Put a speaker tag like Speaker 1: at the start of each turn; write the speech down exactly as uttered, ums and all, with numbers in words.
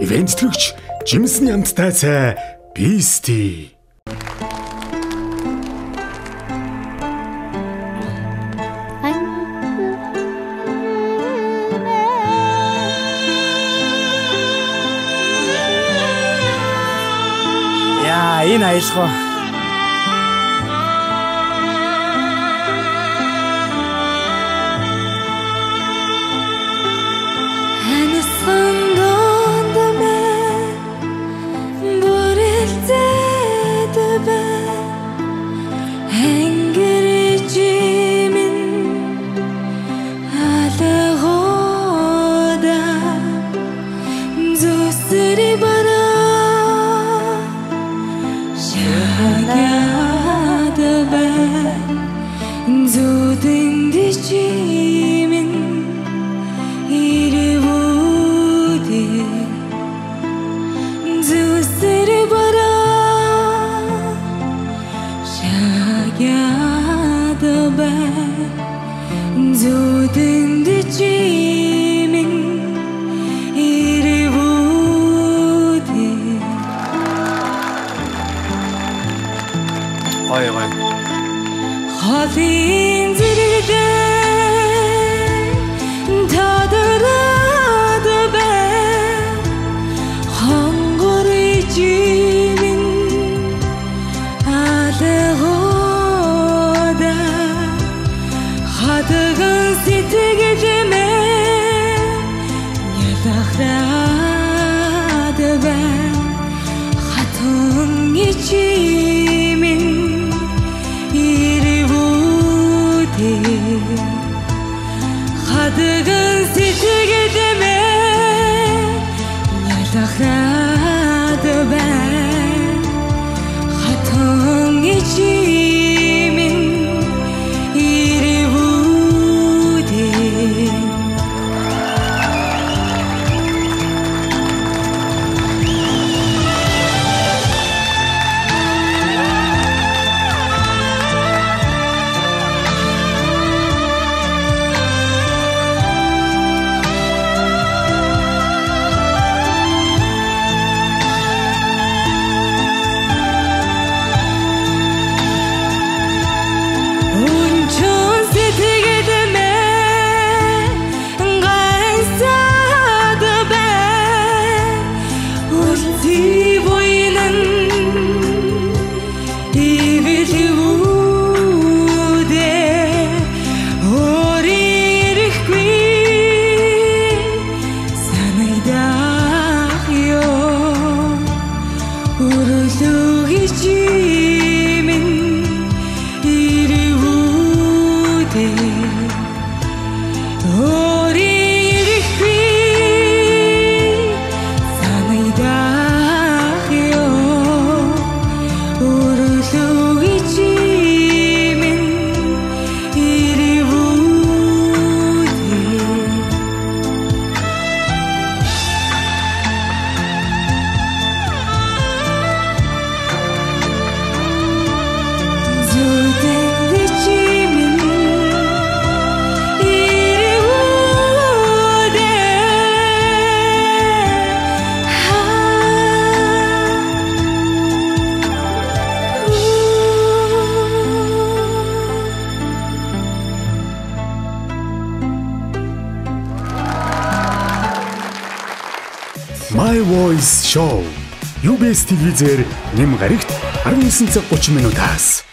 Speaker 1: Ивент төлөгч Жимсэн ямттай цай Beastie.
Speaker 2: Яа, энэ аялгаа.
Speaker 1: Ой ой.
Speaker 3: Холын зэрэгэн тадраад бай хонгор ижимэн алгода хадган сэтгэлмээ ялахраад бай хатун ижимэн хадган сэтгэлдэмээ ялахраад бай хатан ичимэн ирвүүдээ
Speaker 1: My Voice Show. ю би эс телевизээр нэм гарагт арван нисан цаг гучин минутаас